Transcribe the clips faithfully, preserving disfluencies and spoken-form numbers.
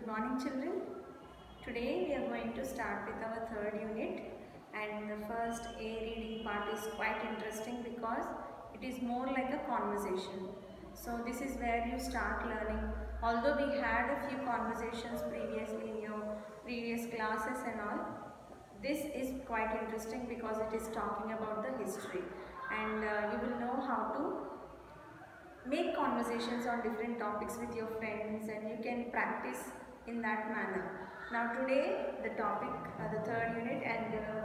Good morning, children. Today we are going to start with our third unit, and the first A reading part is quite interesting because it is more like a conversation. So this is where you start learning. Although we had a few conversations previously in your previous classes and all, this is quite interesting because it is talking about the history, and uh, you will know how to make conversations on different topics with your friends, and you can practice in that manner. Now today the topic, uh, the third unit, and uh,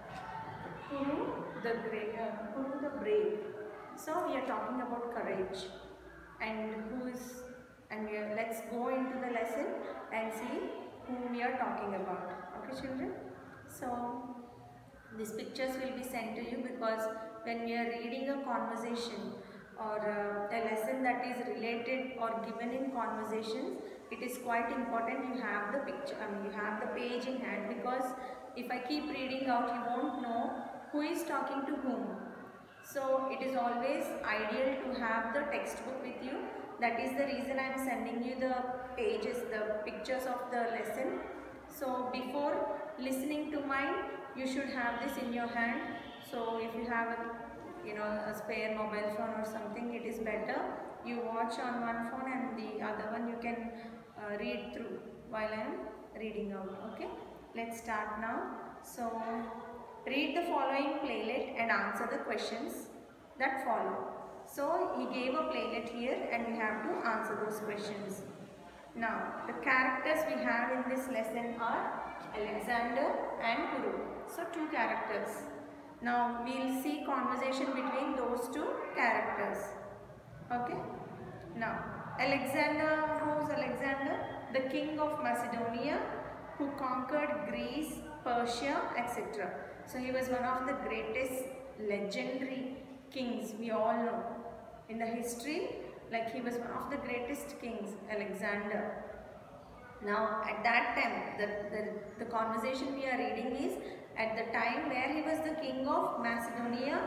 Kuru the Brave. Uh, Kuru the Brave. So we are talking about courage, and who is, and we are, let's go into the lesson and see whom we are talking about. Okay, children. So these pictures will be sent to you because when we are reading a conversation or uh, a lesson that is related or given in conversations, it is quite important you have the picture, I mean you have the page in hand, because if I keep reading out, you won't know who is talking to whom. So it is always ideal to have the textbook with you. That is the reason I am sending you the pages, the pictures of the lesson. So before listening to mine, you should have this in your hand. So if you have a, you know, a spare mobile phone or something, it is better you watch on one phone and the other one you can uh, read through while I am reading out. Okay, let's start now. So read the following playlet and answer the questions that follow. So he gave a playlet here and we have to answer those questions. Now the characters we have in this lesson are Alexander and Kuru. So two characters. Now we will see conversation between those two characters. Okay. Now Alexander, who is Alexander? The king of Macedonia, who conquered Greece, Persia, et cetera. So he was one of the greatest legendary kings we all know in the history. Like he was one of the greatest kings, Alexander. Now at that time, the, the, the conversation we are reading is at the time where he was the king of Macedonia.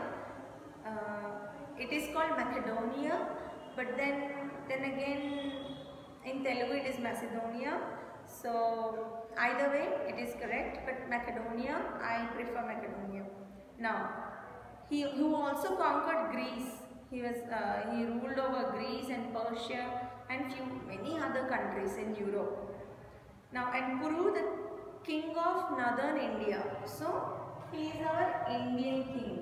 Uh, it is called Macedonia, but then, then again in Telugu it is Macedonia. So either way it is correct, but Macedonia, I prefer Macedonia. Now he who also conquered Greece. He was uh, he ruled over Greece and Persia and few many other countries in Europe. Now and Kuru, the king of northern India. So he is our Indian king.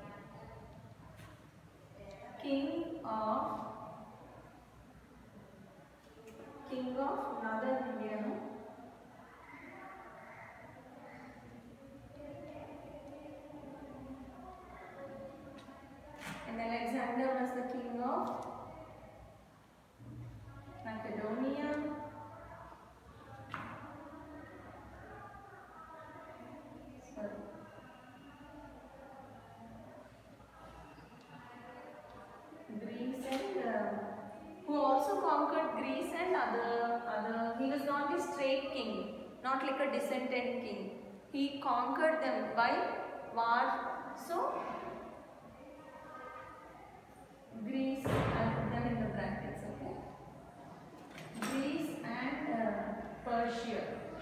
King of king of northern India. No? And Alexander was the king of Macedonia. Sorry. Greece and uh, who also conquered Greece and other other. He was not a straight king, not like a descendant king. He conquered them by war. So Greece, I put them in the brackets, okay? Greece and uh, Persia.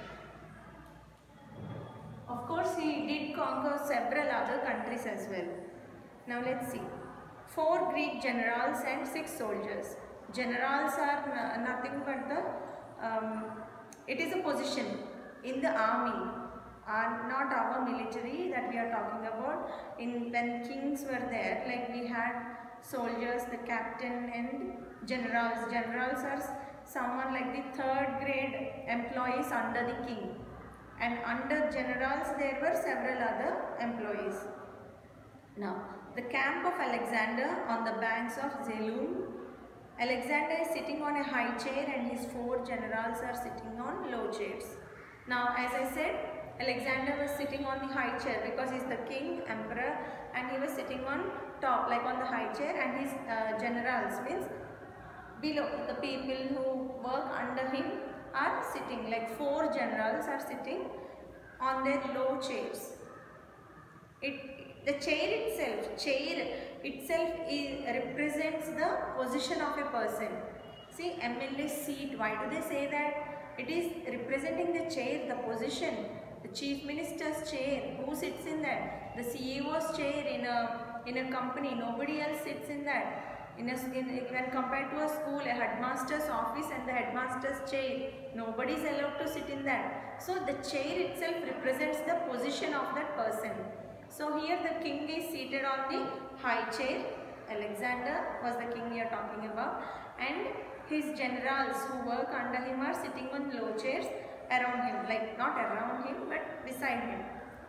Of course, he did conquer several other countries as well. Now let's see. Four Greek generals and six soldiers. Generals are nothing but the, um, it is a position in the army, are not our military that we are talking about. In when kings were there, like we had soldiers, the captain, and generals. Generals are someone like the third grade employees under the king, and under generals there were several other employees. Now the camp of Alexander on the banks of Zelum. Alexander is sitting on a high chair and his four generals are sitting on low chairs. Now as I said, Alexander was sitting on the high chair because he is the king, emperor, and he was sitting on top, like on the high chair, and his uh, generals means below, the people who work under him are sitting, like four generals are sitting on their low chairs. It, the chair itself, chair itself is, represents the position of a person. See, M L A seat, why do they say that? It is representing the chair, the position, the chief minister's chair. Who sits in that? The C E O's chair in a in a company. Nobody else sits in that. In a, in, when compared to a school, a headmaster's office and the headmaster's chair, nobody is allowed to sit in that. So the chair itself represents the position of that person. So here the king is seated on the high chair. Alexander was the king we are talking about, and his generals who work under him are sitting on low chairs around him, like not around him but beside him.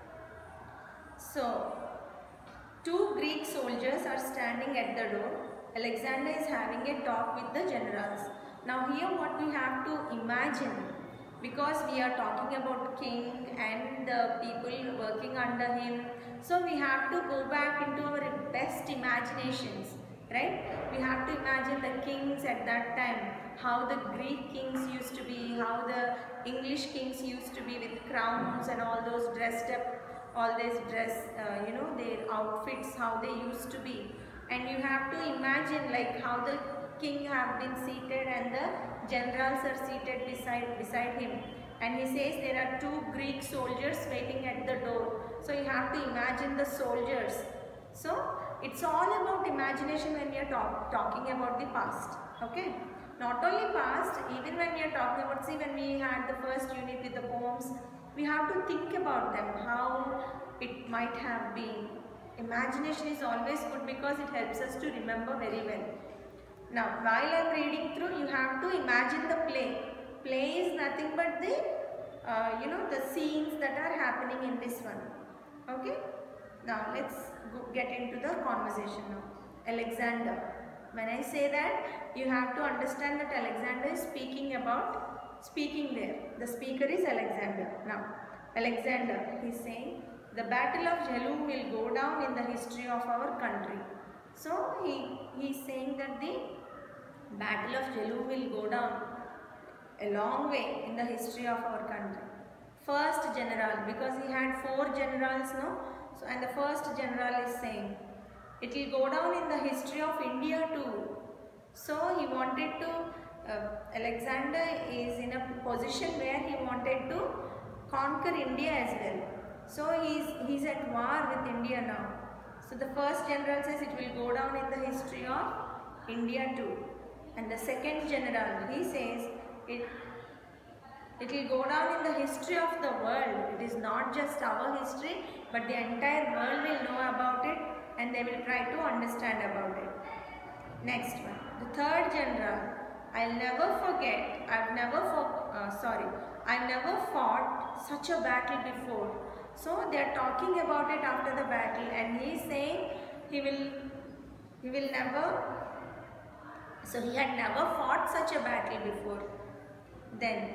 So two Greek soldiers are standing at the door. Alexander is having a talk with the generals. Now here what we have to imagine, because we are talking about king and the people working under him, so we have to go back into our best imaginations, right? We have to imagine the kings at that time, how the Greek kings used to be, how the English kings used to be with crowns and all those dressed up, all this dress, uh, you know, their outfits, how they used to be. And you have to imagine like how the king have been seated and the generals are seated beside, beside him. And he says there are two Greek soldiers waiting at the door. So you have to imagine the soldiers. So it's all about imagination when we are talk, talking about the past. Okay. Not only past, even when we are talking about, see when we had the first unit with the poems, we have to think about them, how it might have been. Imagination is always good because it helps us to remember very well. Now, while I am reading through, you have to imagine the play. Play is nothing but the, uh, you know, the scenes that are happening in this one. Okay? Now, let's go get into the conversation now. Alexander. When I say that, you have to understand that Alexander is speaking about, speaking there. The speaker is Alexander. Now, Alexander, he is saying, the battle of Jhelum will go down in the history of our country. So, he, he is saying that the battle of Jhelum will go down a long way in the history of our country. First general, because he had four generals, no? So, and the first general is saying, it will go down in the history of India too. So, he wanted to, uh, Alexander is in a position where he wanted to conquer India as well. So, he is he's at war with India now. So, the first general says it will go down in the history of India too. And the second general, he says it, it will go down in the history of the world. It is not just our history, but the entire world will know about it and they will try to understand about it. Next one, the third general, I'll never forget, I've never, for, uh, sorry, I've never fought such a battle before. So they are talking about it after the battle, and he is saying he will, he will never, so he had never fought such a battle before. Then,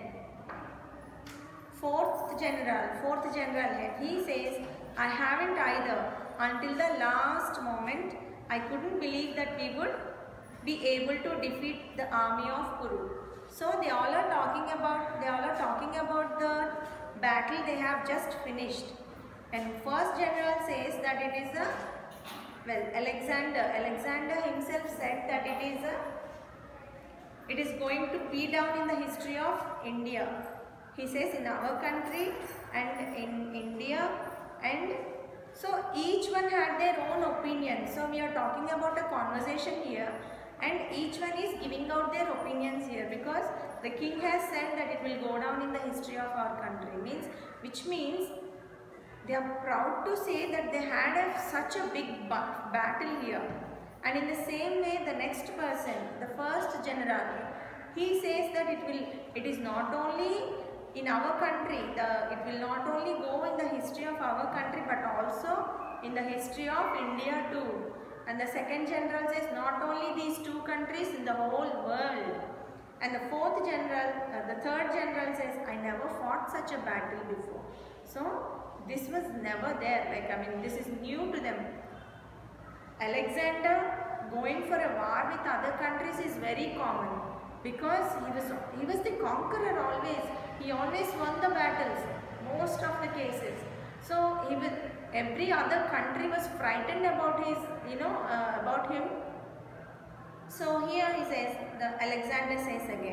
fourth general, fourth general head, he says, I haven't either. Until the last moment, I couldn't believe that we would be able to defeat the army of Kuru. So they all are talking about, they all are talking about the battle they have just finished. And first general says that it is a, well, Alexander, Alexander himself said that it is a, it is going to be down in the history of India. He says in our country and in India, and so each one had their own opinion. So we are talking about a conversation here, and each one is giving out their opinions here, because the king has said that it will go down in the history of our country, means which means they are proud to say that they had a, such a big battle here. And in the same way, the next person, the first general, he says that it will, it is not only in our country, the, it will not only go in the history of our country, but also in the history of India too. And the second general says not only these two countries, in the whole world. And the fourth general, uh, the third general says, I never fought such a battle before. So this was never there, like I mean this is new to them. Alexander going for a war with other countries is very common, because he was, he was the conqueror always. He always won the battles, most of the cases. So he was, every other country was frightened about his, you know, uh, about him. So here he says, the Alexander says again,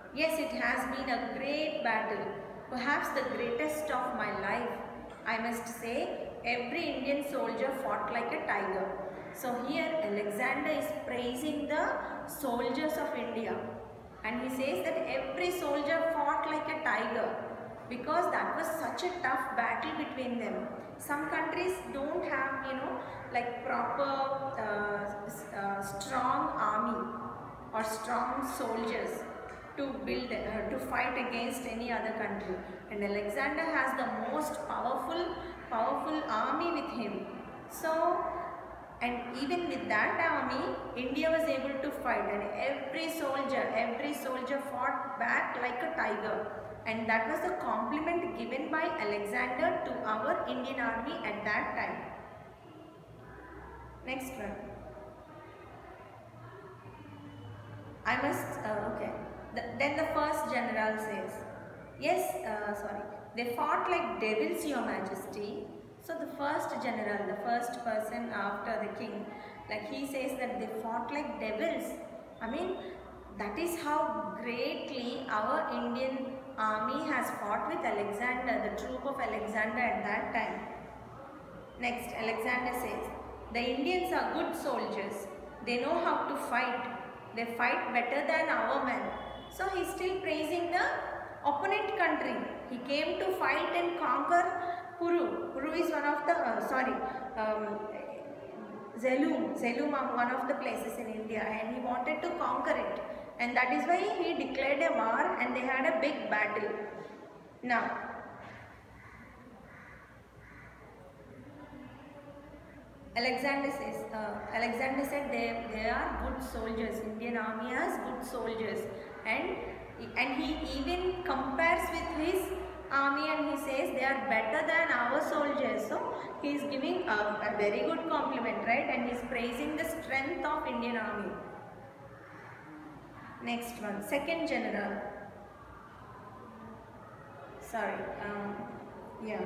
Yes, it has been a great battle, perhaps the greatest of my life. I must say, every Indian soldier fought like a tiger. So here Alexander is praising the soldiers of India, and he says that every soldier fought like a tiger because that was such a tough battle between them. Some countries don't have, you know, like proper uh, uh, strong army or strong soldiers to build, uh, to fight against any other country, and Alexander has the most powerful powerful army with him. So, and even with that army, India was able to fight, and every soldier every soldier fought back like a tiger, and that was the compliment given by Alexander to our Indian army at that time. Next one. I must, uh, okay. The, then the first general says, yes, uh, sorry, they fought like devils, your majesty. So the first general, the first person after the king, like he says that they fought like devils. I mean, that is how greatly our Indian army has fought with Alexander, the troop of Alexander at that time. Next, Alexander says, the Indians are good soldiers. They know how to fight. They fight better than our men. So he is still praising the opponent country. He came to fight and conquer Kuru. Kuru is one of the, uh, sorry, um, Zelum. Zelum are one of the places in India, and he wanted to conquer it. And that is why he declared a war, and they had a big battle. Now, Alexander says, uh, Alexander said they, they are good soldiers. Indian army has good soldiers, and and he even compares with his army, and he says they are better than our soldiers. So he is giving a, a very good compliment, right? And he is praising the strength of Indian army. Next one, second general. Sorry, um, yeah.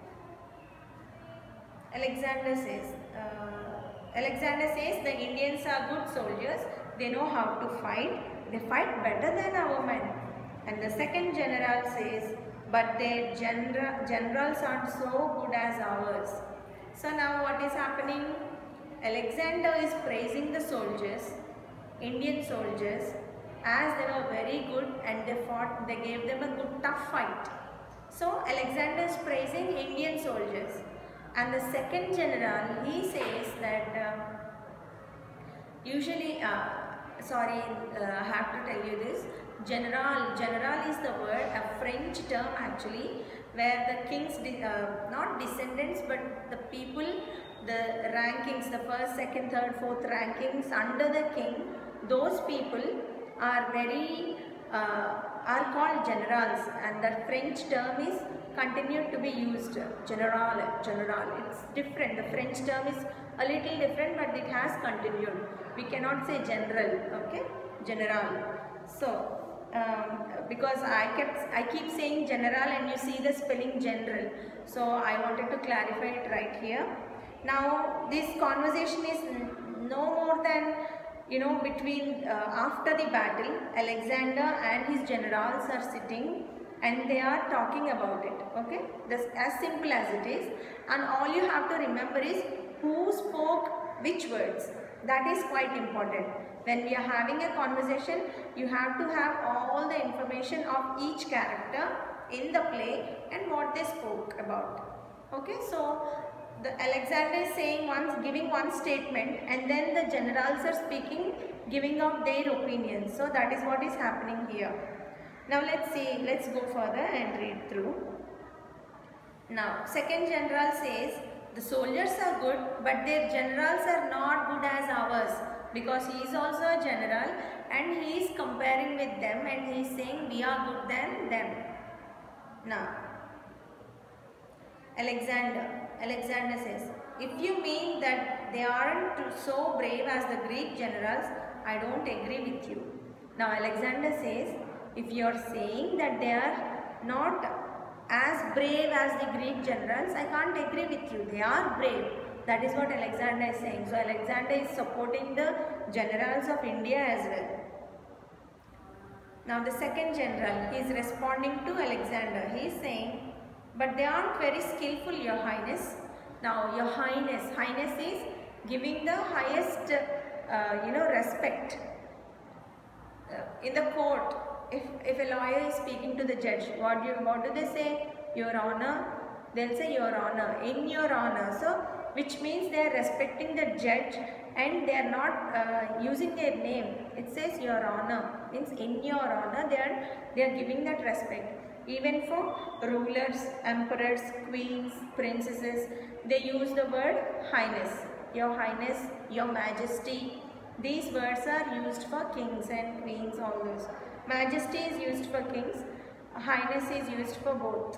Alexander says, uh, Alexander says the Indians are good soldiers. They know how to fight. They fight better than our men. And the second general says, but their genera generals aren't so good as ours. So now what is happening? Alexander is praising the soldiers, Indian soldiers, as they were very good and they fought, they gave them a good tough fight. So Alexander is praising Indian soldiers. And the second general, he says that uh, usually, uh, sorry, uh, I have to tell you this, general, general is the word, a French term actually, where the king's, uh, not descendants, but the people, the rankings, the first, second, third, fourth rankings under the king, those people are very, uh, are called generals, and the French term is continued to be used, general, general. It's different. The French term is a little different, but it has continued. We cannot say general, okay? General. So, um, because I kept, I keep saying general, and you see the spelling general. So I wanted to clarify it right here. Now, this conversation is no more than, you know, between, uh, after the battle, Alexander and his generals are sitting, and they are talking about it, okay? That's as simple as it is, and all you have to remember is who spoke which words. That is quite important. When we are having a conversation, you have to have all the information of each character in the play and what they spoke about, okay? So the Alexander is saying once, giving one statement, and then the generals are speaking, giving out their opinions. So that is what is happening here. Now let's see, let's go further and read through. Now, second general says, the soldiers are good, but their generals are not good as ours, because he is also a general and he is comparing with them and he is saying we are good than them. Now, Alexander, Alexander says, if you mean that they aren't so brave as the Greek generals, I don't agree with you. Now, Alexander says, if you are saying that they are not as brave as the Greek generals, I can't agree with you. They are brave. That is what Alexander is saying. So Alexander is supporting the generals of India as well. Now the second general, he is responding to Alexander. He is saying, but they aren't very skillful, your highness. Now your highness, highness is giving the highest, uh, you know, respect. Uh, in the court, if, if a lawyer is speaking to the judge, what do, you, what do they say? Your honor. They'll say your honor, in your honor. So, which means they are respecting the judge and they are not uh, using their name. It says your honor, means in your honor, they are, they are giving that respect. Even for rulers, emperors, queens, princesses, they use the word highness. Your highness, your majesty. These words are used for kings and queens, all those. Majesty is used for kings, highness is used for both.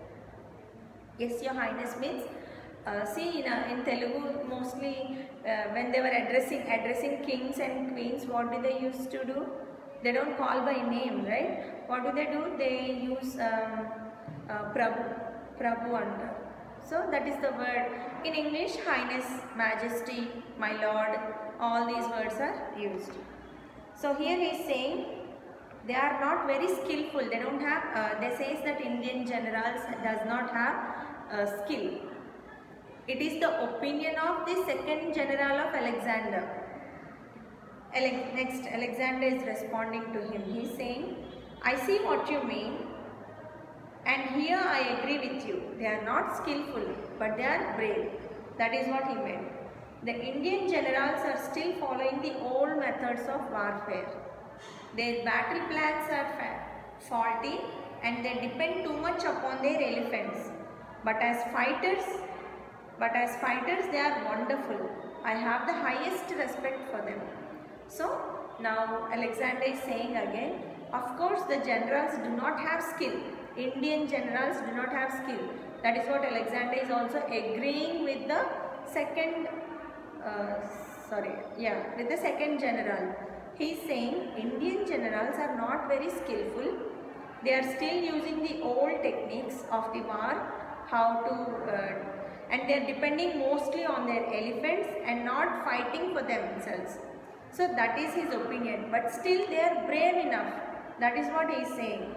Yes, your highness means, uh, see in, uh, in Telugu mostly uh, when they were addressing addressing kings and queens, what do they used to do? They don't call by name, right? What do they do? They use um, uh, Prabhu, Prabhu under. So that is the word. In English, highness, majesty, my lord, all these words are used. So here he is saying, they are not very skillful. They don't have, uh, they says that Indian generals does not have uh, skill. It is the opinion of the second general of Alexander. Ale next, Alexander is responding to him. He is saying, I see what you mean and here I agree with you. They are not skillful, but they are brave. That is what he meant. The Indian generals are still following the old methods of warfare. Their battle plans are faulty and they depend too much upon their elephants. But as fighters, but as fighters they are wonderful. I have the highest respect for them. So now Alexander is saying again, of course the generals do not have skill. Indian generals do not have skill. That is what Alexander is also agreeing with the second, uh, sorry, yeah, with the second general. He is saying Indian generals are not very skillful. They are still using the old techniques of the war, how to, uh, and they are depending mostly on their elephants and not fighting for themselves. So that is his opinion, but still they are brave enough. That is what he is saying.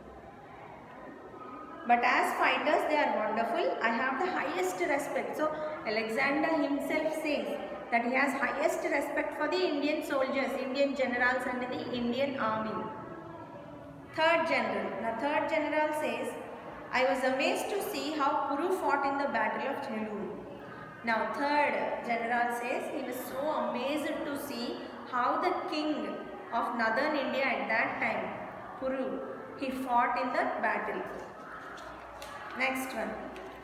But as fighters they are wonderful. I have the highest respect. So Alexander himself says that he has highest respect for the Indian soldiers, Indian generals and the Indian army. Third general. The third general says, I was amazed to see how Kuru fought in the battle of Chelur. Now third general says he was so amazed to see how the king of northern India at that time, Kuru, he fought in the battle. Next one.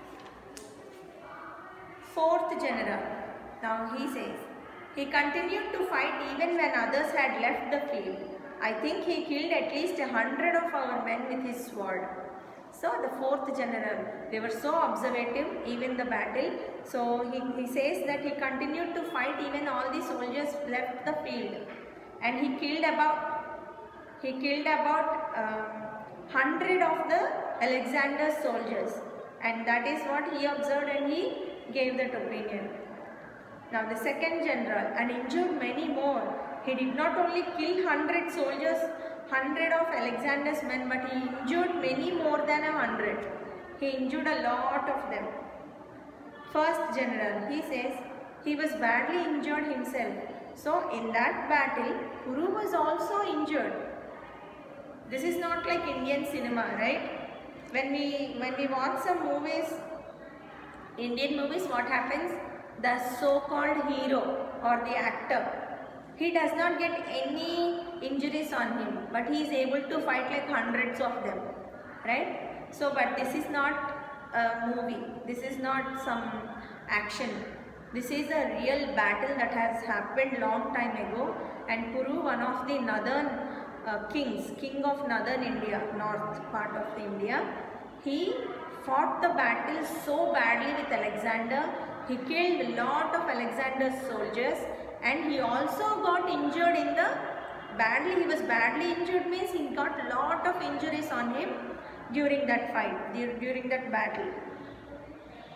Fourth general. Now he says, he continued to fight even when others had left the field. I think he killed at least a hundred of our men with his sword. So the fourth general, they were so observative even the battle. So he, he says that he continued to fight even all the soldiers left the field. And he killed about, he killed about um, hundred of the Alexander's soldiers. And that is what he observed and he gave that opinion. Now the second general, and injured many more. He did not only kill hundred soldiers, hundred of Alexander's men, but he injured many more than a hundred. He injured a lot of them. First general, he says, he was badly injured himself. So in that battle, Kuru was also injured. This is not like Indian cinema, right? When we, when we watch some movies, Indian movies, what happens? The so-called hero or the actor, he does not get any injuries on him, but he is able to fight like hundreds of them, right? So, but this is not a movie, this is not some action. This is a real battle that has happened long time ago, and Kuru, one of the northern uh, kings, king of northern India, north part of the India, he fought the battle so badly with Alexander. He killed a lot of Alexander's soldiers and he also got injured in the, badly, he was badly injured means he got a lot of injuries on him during that fight, during that battle.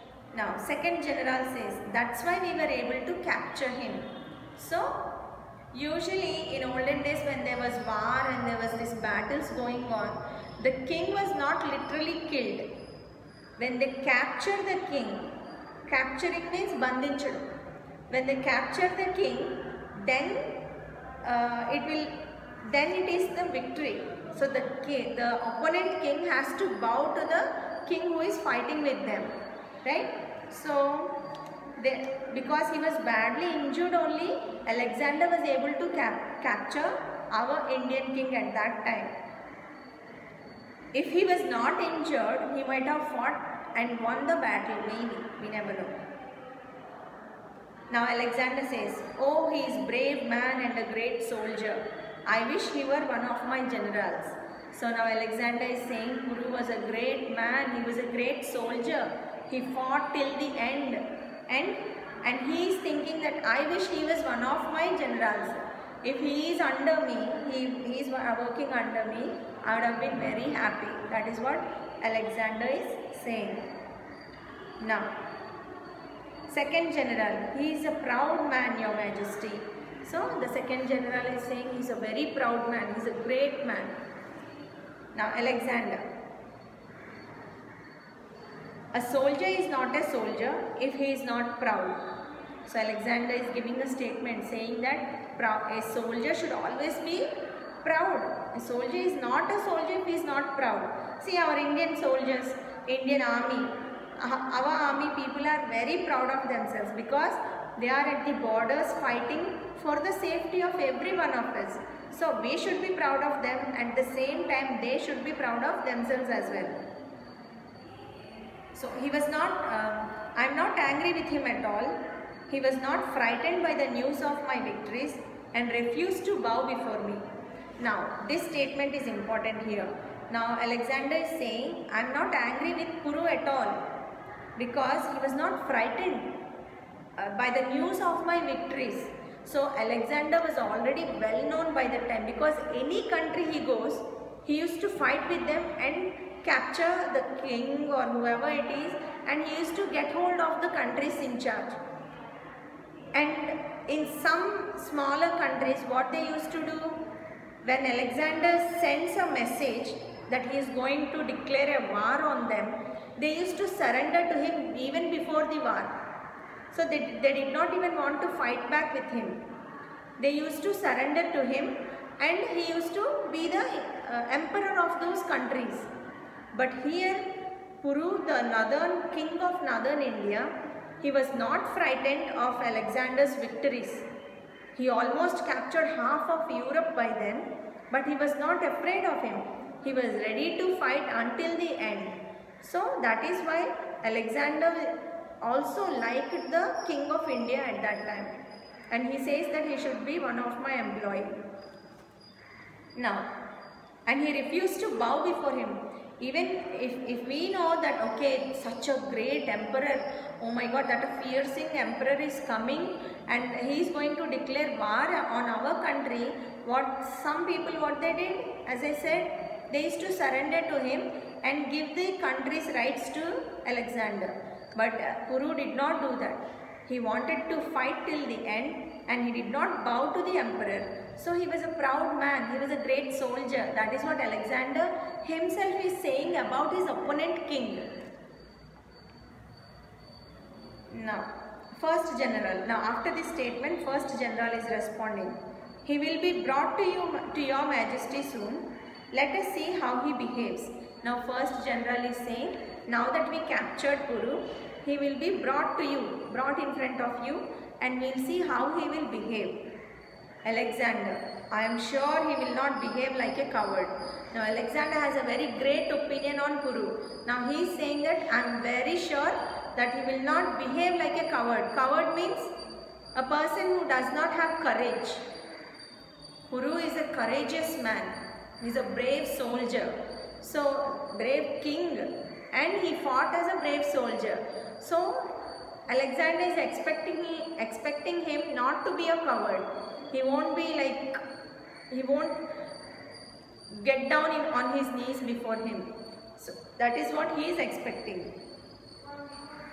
Now second general says, that's why we were able to capture him. So Usually in olden days when there was war and there was this battles going on, the king was not literally killed. When they capture the king, capturing means bandinchadu. When they capture the king, then uh, it will, then it is the victory. So the king, the opponent king has to bow to the king who is fighting with them, right? So they, because he was badly injured only, Alexander was able to cap capture our Indian king at that time. If he was not injured, he might have fought and won the battle, maybe, we never know. Now Alexander says, "Oh, he is brave man and a great soldier. I wish he were one of my generals." So now Alexander is saying Kuru was a great man, he was a great soldier. He fought till the end, and and he is thinking that I wish he was one of my generals. If he is under me, he, he is working under me, I would have been very happy. That is what Alexander is saying. Now, second general, he is a proud man, your majesty. So the second general is saying he is a very proud man, he is a great man. Now Alexander, a soldier is not a soldier if he is not proud. So Alexander is giving a statement saying that a soldier should always be proud. A soldier is not a soldier if he is not proud. See our Indian soldiers, Indian army, our army people are very proud of themselves because they are at the borders fighting for the safety of every one of us. So we should be proud of them, at the same time they should be proud of themselves as well. So he was not, uh, I am not angry with him at all. He was not frightened by the news of my victories and refused to bow before me. Now this statement is important here. Now Alexander is saying, I am not angry with Kuru at all because he was not frightened uh, by the news of my victories. So Alexander was already well known by that time because any country he goes, he used to fight with them and capture the king or whoever it is, and he used to get hold of the countries in charge. And in some smaller countries, what they used to do, when Alexander sends a message that he is going to declare a war on them, they used to surrender to him even before the war. So they, they did not even want to fight back with him. They used to surrender to him, and he used to be the uh, emperor of those countries. But here, Kuru, the northern king of northern India, he was not frightened of Alexander's victories. He almost captured half of Europe by then, but he was not afraid of him. He was ready to fight until the end. So that is why Alexander also liked the king of India at that time. And he says that he should be one of my employees. Now, and he refused to bow before him. Even if, if we know that, okay, such a great emperor, oh my God, that a fearsome emperor is coming and he is going to declare war on our country, what some people, what they did, as I said, they used to surrender to him and give the country's rights to Alexander. But uh, Kuru did not do that. He wanted to fight till the end and he did not bow to the emperor. So he was a proud man, he was a great soldier. That is what Alexander himself is saying about his opponent king. Now, first general. Now after this statement, first general is responding. He will be brought to you, to your majesty soon. Let us see how he behaves. Now first general is saying, now that we captured Kuru, he will be brought to you, brought in front of you, and we will see how he will behave. Alexander, I am sure he will not behave like a coward. Now Alexander has a very great opinion on Kuru. Now he is saying that I am very sure that he will not behave like a coward. Coward means a person who does not have courage. Kuru is a courageous man. He is a brave soldier. So, brave king, and he fought as a brave soldier. So, Alexander is expecting, expecting him not to be a coward. He won't be like, he won't get down in, on his knees before him. So, that is what he is expecting.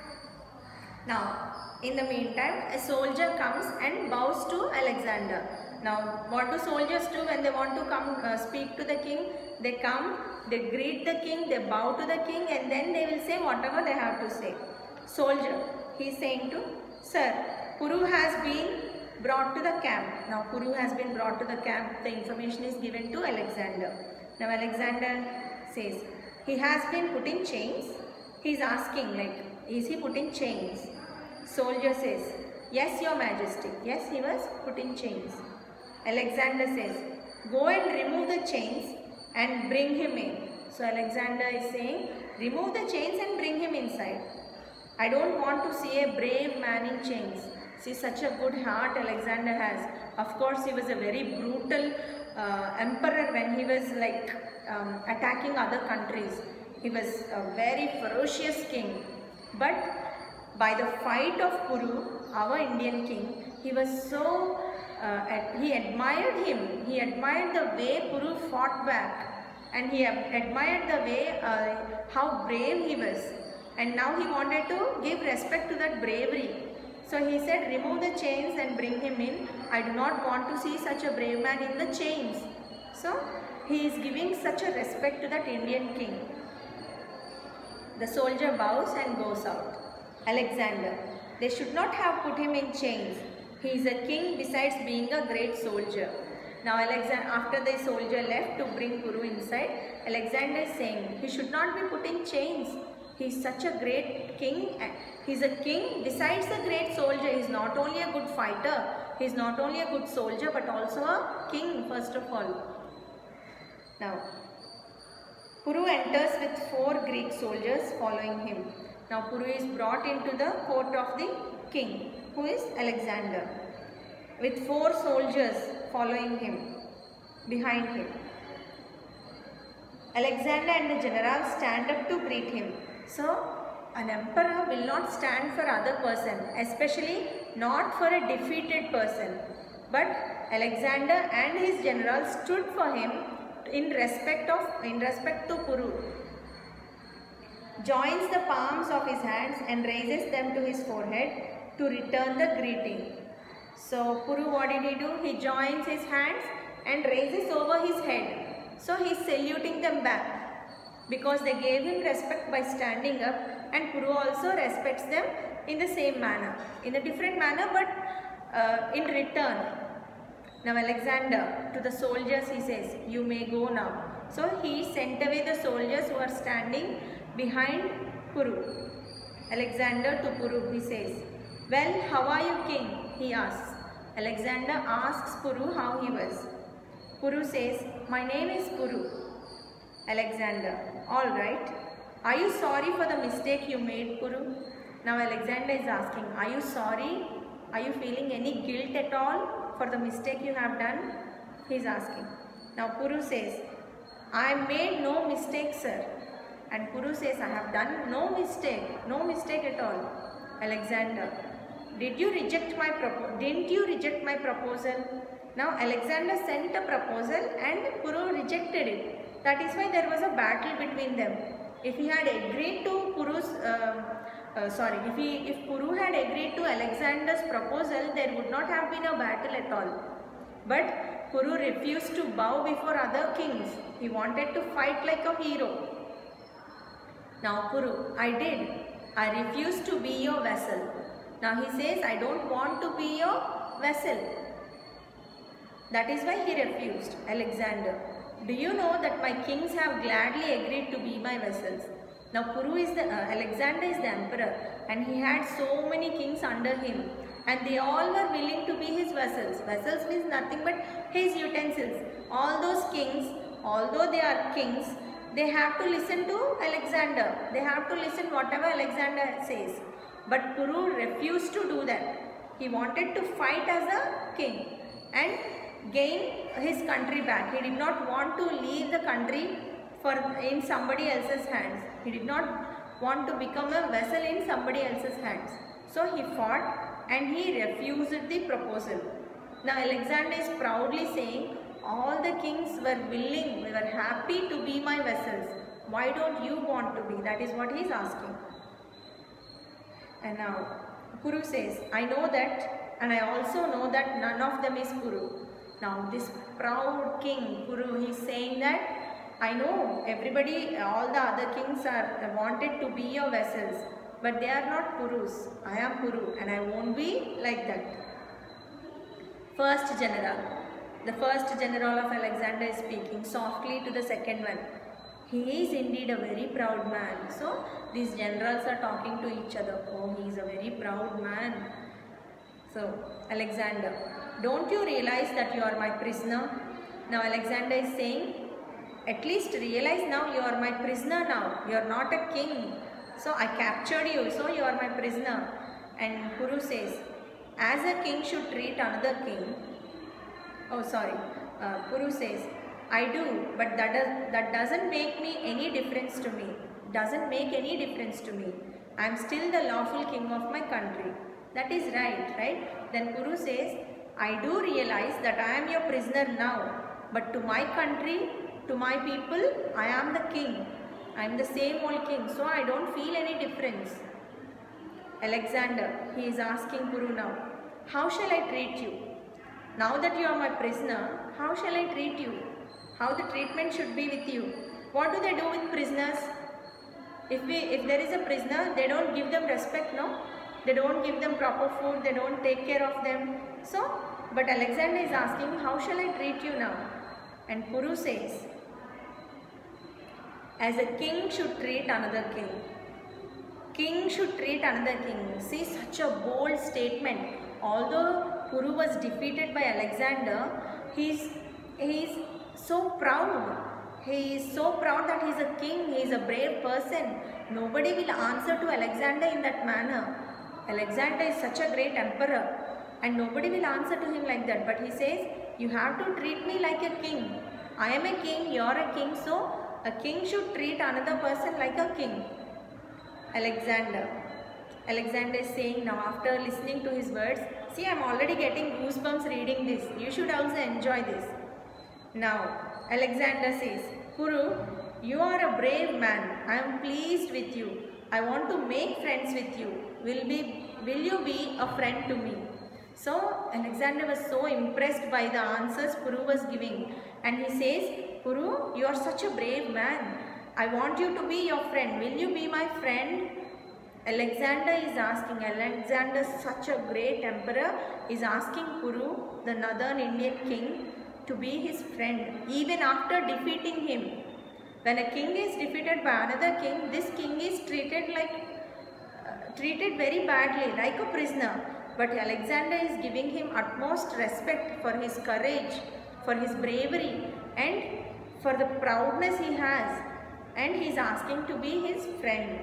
Now, in the meantime, a soldier comes and bows to Alexander. Now what do soldiers do when they want to come uh, speak to the king? They come, they greet the king, they bow to the king, and then they will say whatever they have to say. Soldier, he is saying to, sir, Puru has been brought to the camp. Now Puru has been brought to the camp. The information is given to Alexander. Now Alexander says, he has been put in chains. He is asking like, is he put in chains? Soldier says, yes, your majesty. Yes, he was put in chains. Alexander says, go and remove the chains and bring him in. So Alexander is saying, remove the chains and bring him inside. I don't want to see a brave man in chains. See, such a good heart Alexander has. Of course, he was a very brutal uh, emperor when he was like um, attacking other countries. He was a very ferocious king. But by the fight of Puru, our Indian king, he was so, uh, he admired him. He admired the way Puru fought back. And he admired the way, uh, how brave he was. And now he wanted to give respect to that bravery. So he said, remove the chains and bring him in. I do not want to see such a brave man in the chains. So he is giving such a respect to that Indian king. The soldier bows and goes out. Alexander, they should not have put him in chains. He is a king besides being a great soldier. Now Alexander, after the soldier left to bring Puru inside, Alexander is saying, he should not be put in chains. He is such a great king. He is a king besides a great soldier. He is not only a good fighter, he is not only a good soldier but also a king first of all. Now, Puru enters with four Greek soldiers following him. Now Puru is brought into the court of the king, who is Alexander, with four soldiers following him, behind him. Alexander and the generals stand up to greet him. So, an emperor will not stand for other person, especially not for a defeated person. But Alexander and his generals stood for him in respect of in respect to Puru. Joins the palms of his hands and raises them to his forehead to return the greeting. So Puru, what did he do? He joins his hands and raises over his head. So he is saluting them back because they gave him respect by standing up, and Puru also respects them in the same manner, in a different manner but uh, in return. Now Alexander, to the soldiers he says, you may go now. So he sent away the soldiers who are standing behind Puru. Alexander to Puru, he says, well, how are you, king? He asks. Alexander asks Puru how he was. Puru says, my name is Puru. Alexander, all right. Are you sorry for the mistake you made, Puru? Now Alexander is asking, are you sorry? Are you feeling any guilt at all for the mistake you have done? He is asking. Now Puru says, I made no mistake, sir. And Puru says, I have done no mistake, no mistake at all. Alexander, did you reject my proposal? Didn't you reject my proposal? Now Alexander sent a proposal and Puru rejected it. That is why there was a battle between them. If he had agreed to Puru's, uh, uh, sorry, if he, if Puru had agreed to Alexander's proposal, there would not have been a battle at all. But Puru refused to bow before other kings. He wanted to fight like a hero. Now Puru, I did. I refused to be your vessel. Now he says, I don't want to be your vessel. That is why he refused. Alexander, do you know that my kings have gladly agreed to be my vessels? Now Puru is the, uh, Alexander is the emperor and he had so many kings under him and they all were willing to be his vessels. Vessels means nothing but his utensils. All those kings, although they are kings, they have to listen to Alexander. They have to listen whatever Alexander says. But Puru refused to do that. He wanted to fight as a king and gain his country back. He did not want to leave the country for in somebody else's hands. He did not want to become a vessel in somebody else's hands. So he fought and he refused the proposal. Now Alexander is proudly saying, all the kings were willing, they were happy to be my vessels. Why don't you want to be? That is what he is asking. And now Puru says, I know that and I also know that none of them is Puru. Now this proud king, Kuru, he is saying that, I know everybody, all the other kings are wanted to be your vessels, but they are not Purus. I am Puru and I won't be like that. First general. The first general of Alexander is speaking softly to the second one. He is indeed a very proud man. So these generals are talking to each other. Oh, he is a very proud man. So Alexander, don't you realize that you are my prisoner? Now Alexander is saying, at least realize now you are my prisoner now. You are not a king. So I captured you. So you are my prisoner. And Kuru says, as a king should treat another king. Oh sorry. Uh, Kuru says, I do, but that, does, that doesn't make me any difference to me. Doesn't make any difference to me. I am still the lawful king of my country. That is right, right? Then Kuru says, I do realize that I am your prisoner now, but to my country, to my people, I am the king. I am the same old king, so I don't feel any difference. Alexander, he is asking Kuru now, how shall I treat you? Now that you are my prisoner, how shall I treat you? How the treatment should be with you? What do they do with prisoners? If, we, if there is a prisoner, they don't give them respect, no? They don't give them proper food, they don't take care of them. So, but Alexander is asking, how shall I treat you now? And Kuru says, as a king should treat another king. King should treat another king. See, such a bold statement. Although Kuru was defeated by Alexander, he is he is so proud. He is so proud that he is a king. He is a brave person. Nobody will answer to Alexander in that manner. Alexander is such a great emperor and nobody will answer to him like that. But he says, you have to treat me like a king. I am a king, you are a king, so a king should treat another person like a king. Alexander. Alexander is saying now, after listening to his words, see, I am already getting goosebumps reading this. You should also enjoy this. Now, Alexander says, Kuru, you are a brave man. I am pleased with you. I want to make friends with you. Will, be, will you be a friend to me? So, Alexander was so impressed by the answers Kuru was giving. And he says, Kuru, you are such a brave man. I want you to be your friend. Will you be my friend? Alexander is asking, Alexander, such a great emperor, is asking Kuru, the northern Indian king, to be his friend, even after defeating him. When a king is defeated by another king, this king is treated like, uh, treated very badly, like a prisoner. But Alexander is giving him utmost respect for his courage, for his bravery, and for the proudness he has. And he is asking to be his friend.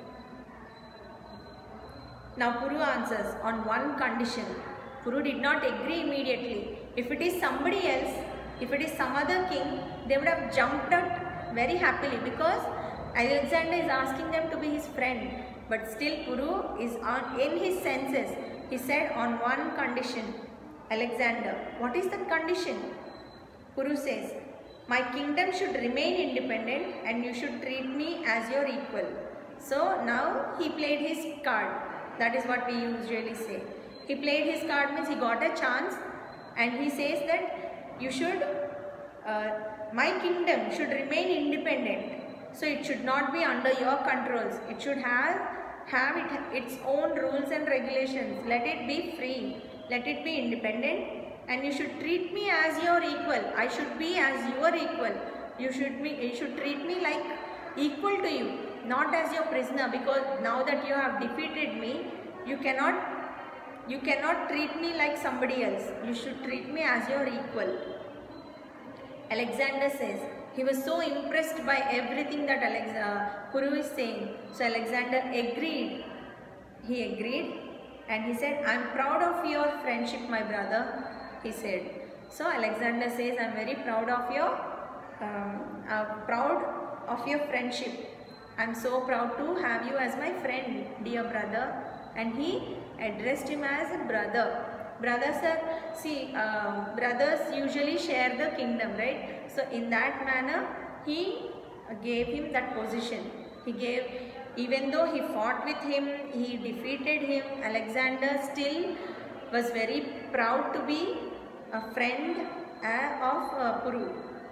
Now Kuru answers on one condition. Kuru did not agree immediately. If it is somebody else, if it is some other king, they would have jumped out very happily because Alexander is asking them to be his friend. But still Kuru is on, in his senses. He said on one condition. Alexander, what is that condition? Kuru says, my kingdom should remain independent and you should treat me as your equal. So now he played his card. That is what we usually say. He played his card means he got a chance and he says that you should, uh, my kingdom should remain independent. So it should not be under your controls. It should have, have it, its own rules and regulations. Let it be free. Let it be independent. And you should treat me as your equal. I should be as your equal. You should be, you should treat me like equal to you, not as your prisoner. Because now that you have defeated me, you cannot, you cannot treat me like somebody else. You should treat me as your equal. Alexander says he was so impressed by everything that Alex, uh, Kuru is saying. So Alexander agreed. He agreed, and he said, "I am proud of your friendship, my brother." He said. So Alexander says, I am very proud of your um, uh, proud of your friendship. I am so proud to have you as my friend, dear brother. And he addressed him as a brother. Brothers are, see, uh, brothers usually share the kingdom, right? So in that manner, he gave him that position. He gave, even though he fought with him, he defeated him, Alexander still was very proud to be a friend uh, of uh, Puru.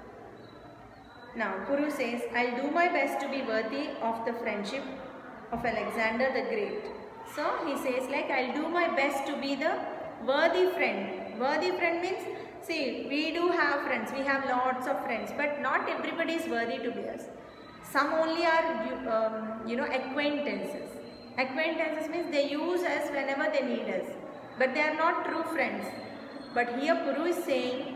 Now Puru says, I'll do my best to be worthy of the friendship of Alexander the Great. So he says like, I'll do my best to be the worthy friend. Worthy friend means, see, we do have friends, we have lots of friends, but not everybody is worthy to be us. Some only are, um, you know, acquaintances. Acquaintances means they use us whenever they need us, but they are not true friends. But here Puru is saying,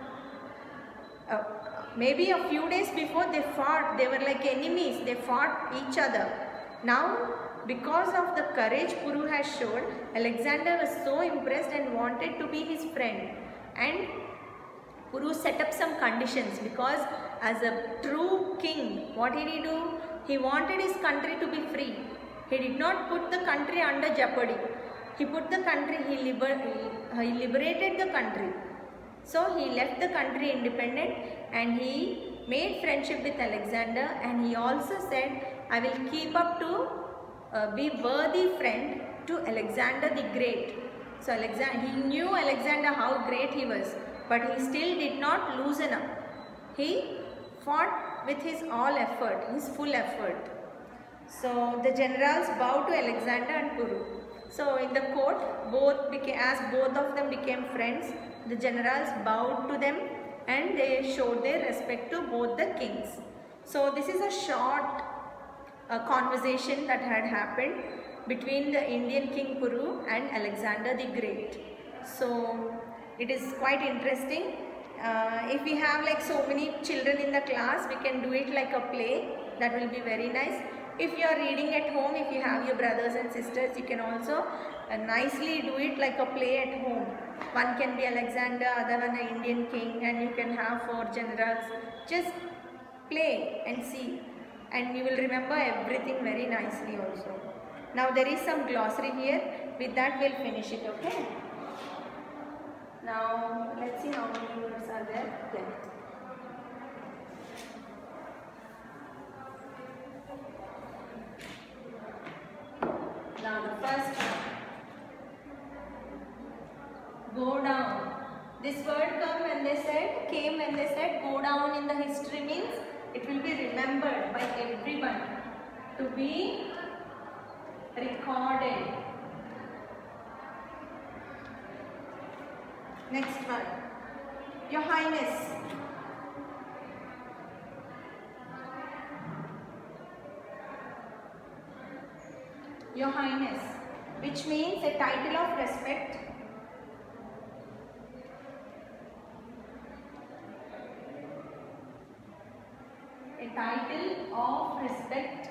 uh, maybe a few days before they fought, they were like enemies, they fought each other. Now, because of the courage Puru has showed, Alexander was so impressed and wanted to be his friend. And Puru set up some conditions, because as a true king, what did he do? He wanted his country to be free. He did not put the country under jeopardy. He put the country, he, liber, he liberated the country. So he left the country independent and he made friendship with Alexander, and he also said, I will keep up to uh, be worthy friend to Alexander the Great. So Alexander, he knew Alexander how great he was, but he still did not loosen up. He fought with his all effort, his full effort. So the generals bowed to Alexander and Puru. So in the court, both became, as both of them became friends, the generals bowed to them and they showed their respect to both the kings. So this is a short uh, conversation that had happened between the Indian King Puru and Alexander the Great. So it is quite interesting. Uh, if we have like so many children in the class, we can do it like a play. That will be very nice. If you are reading at home, if you have your brothers and sisters, you can also uh, nicely do it like a play at home. One can be Alexander, other one an Indian king, and you can have four generals. Just play and see, and you will remember everything very nicely also. Now there is some glossary here. With that we'll finish it, okay? Now let's see how many words are there. Okay. Now the first one, go down. This word come when they said, came when they said go down in the history, means it will be remembered by everyone, to be recorded. Next one, Your Highness. Your Highness, which means a title of respect. A title of respect.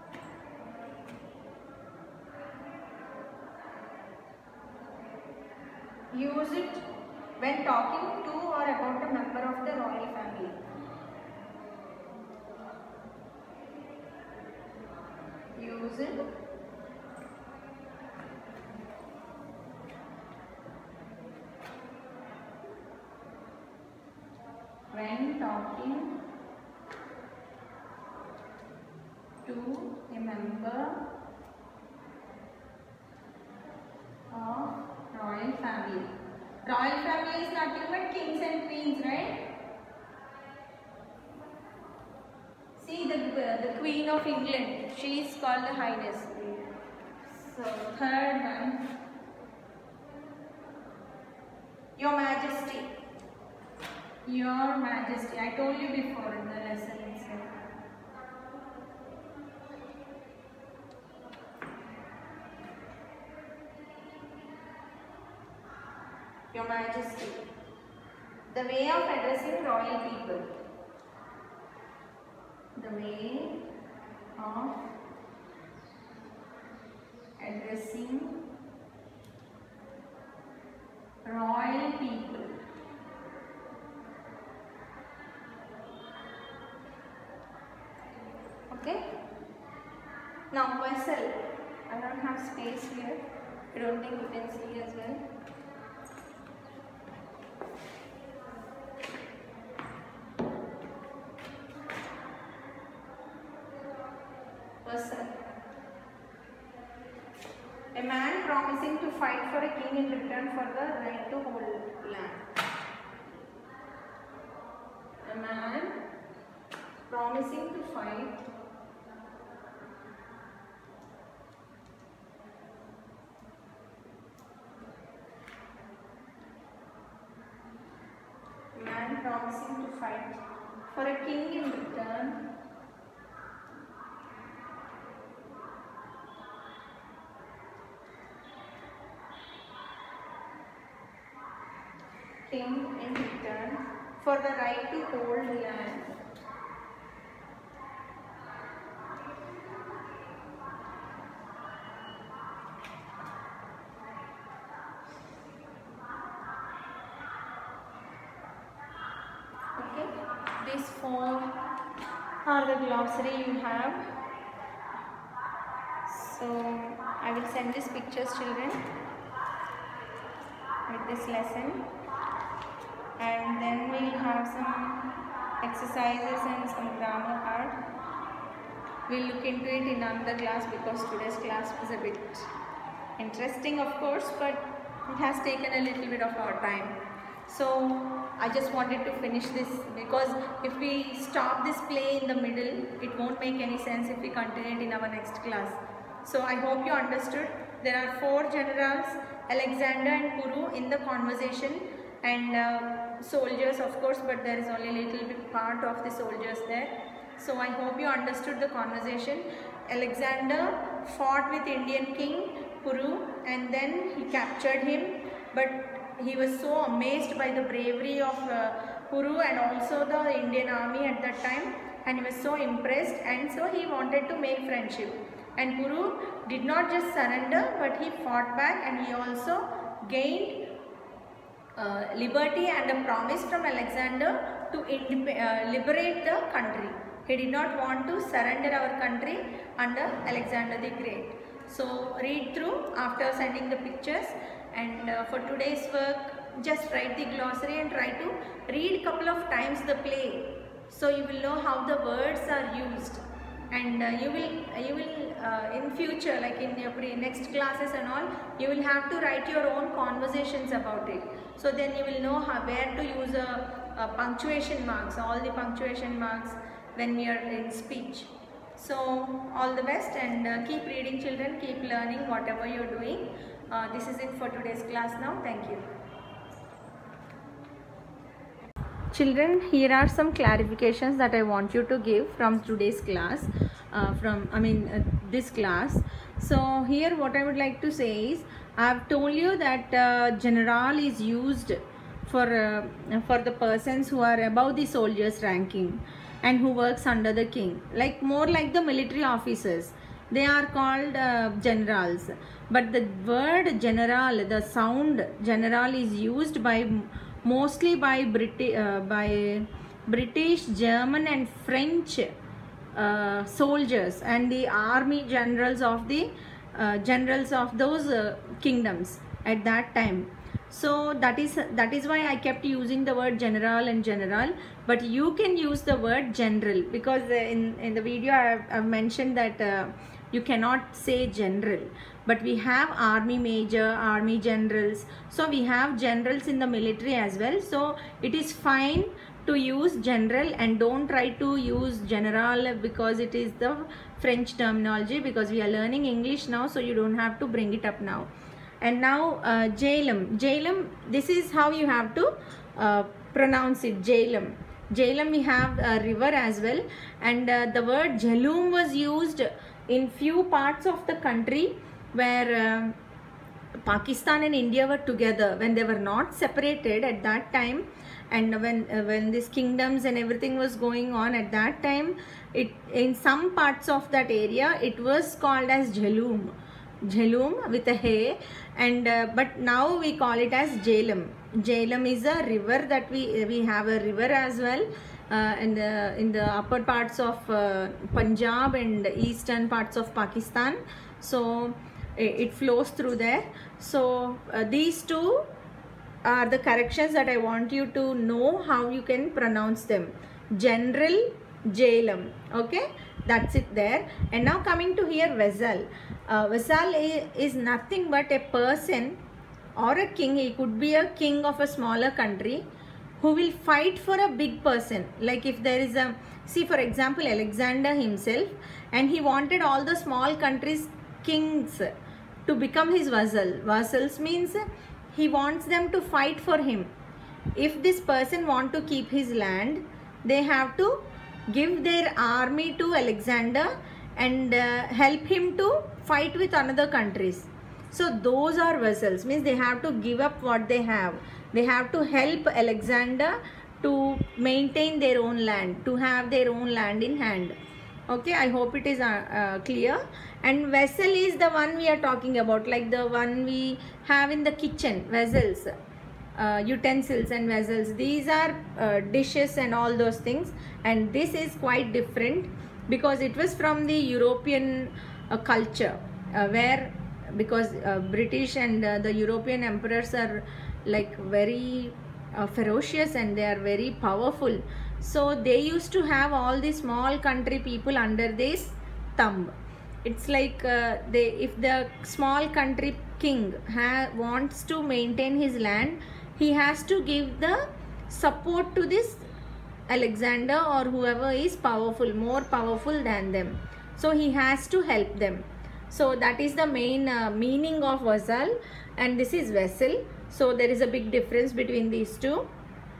Use it when talking to or about a member of the royal family. Use it when talking to a member of royal family. Royal family is nothing but kings and queens, right? See the, uh, the Queen of England, she is called the Highness. So third one, Your Majesty. Your Majesty, I told you before in the lesson itself. Your Majesty, the way of addressing royal people. The way of addressing royal people. Okay. Now vessel. I don't have space here. I don't think you can see as well. Vessel. A man promising to fight for a king in return for the right to hold land. promising to fight man promising to fight for a king in return king in return for the right to hold land. Okay, these four are the glossary you have. So I will send these pictures, children, with this lesson. And then we will have some exercises and some grammar part. We'll look into it in another class because today's class was a bit interesting, of course, but it has taken a little bit of our time. So I just wanted to finish this because if we stop this play in the middle, it won't make any sense if we continue it in our next class. So I hope you understood. There are four generals, Alexander and Kuru, in the conversation, and uh, soldiers, of course, but there is only a little bit part of the soldiers there. So I hope you understood the conversation. Alexander fought with Indian king Kuru and then he captured him, but he was so amazed by the bravery of uh, Kuru and also the Indian army at that time, and he was so impressed, and so he wanted to make friendship. And Kuru did not just surrender, but he fought back, and he also gained Uh, liberty and a promise from Alexander to uh, liberate the country. He did not want to surrender our country under Alexander the Great. So read through after sending the pictures, and uh, for today's work just write the glossary and try to read couple of times the play, so you will know how the words are used, and uh, you will you will uh, in future, like in your next classes and all, you will have to write your own conversations about it. So then you will know how, where to use a, a punctuation marks, all the punctuation marks when you are in speech. So all the best, and uh, keep reading, children, keep learning whatever you are doing. Uh, this is it for today's class now. Thank you. Children, here are some clarifications that I want you to give from today's class, uh, from I mean uh, this class. So here what I would like to say is, I have told you that uh, general is used for uh, for the persons who are above the soldiers ranking and who works under the king, like more like the military officers. They are called uh, generals. But the word general, the sound general, is used by mostly by British, uh, by British, German, and French uh, soldiers and the army generals of the uh, generals of those uh, kingdoms at that time. So that is that is why I kept using the word general and general. But you can use the word general, because in in the video I have, I have mentioned that uh, you cannot say general. But we have army major, army generals. So we have generals in the military as well. So it is fine to use general, and don't try to use general because it is the French terminology, because we are learning English now, so you don't have to bring it up now. And now uh, Jhelum. Jhelum, this is how you have to uh, pronounce it, Jhelum. Jhelum, we have a river as well, and uh, the word Jhelum was used in few parts of the country where uh, Pakistan and India were together, when they were not separated at that time, and when uh, when these kingdoms and everything was going on at that time, it in some parts of that area it was called as Jhelum. Jhelum with a hay, and uh, but now we call it as Jhelum. Jhelum is a river that we we have a river as well uh, in the in the upper parts of uh, Punjab and eastern parts of Pakistan. So it flows through there. So uh, these two are the corrections that I want you to know how you can pronounce them. General, Jhelum. Okay, that's it there. And now coming to here, vassal. Uh, vassal is nothing but a person or a king. He could be a king of a smaller country who will fight for a big person. Like if there is a, see for example Alexander himself, and he wanted all the small countries kings to become his vassal. Vassals means he wants them to fight for him. If this person want to keep his land, they have to give their army to Alexander and uh, help him to fight with another countries. So those are vassals, means they have to give up what they have. They have to help Alexander to maintain their own land, to have their own land in hand. Okay, I hope it is uh, uh, clear. And vessel is the one we are talking about, like the one we have in the kitchen, vessels, uh, utensils and vessels. These are uh, dishes and all those things. And this is quite different because it was from the European uh, culture, uh, where because uh, British and uh, the European emperors are like very uh, ferocious and they are very powerful. So they used to have all the small country people under this thumb. It's like uh, they, if the small country king ha wants to maintain his land, he has to give the support to this Alexander or whoever is powerful, more powerful than them. So he has to help them. So that is the main uh, meaning of vassal, and this is vessel. So there is a big difference between these two.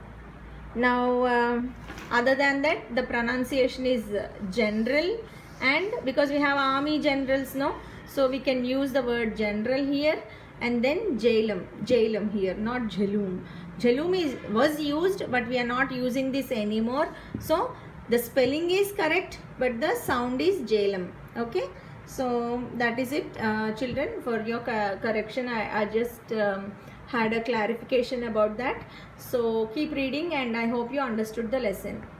Now uh, other than that, the pronunciation is general, and because we have army generals now, so we can use the word general here, and then Jhelum, Jhelum here, not Jhelum. Jhelum is was used, but we are not using this anymore. So the spelling is correct, but the sound is Jhelum. Okay, so that is it, uh, children. For your co correction, I, I just um, had a clarification about that. So keep reading, and I hope you understood the lesson.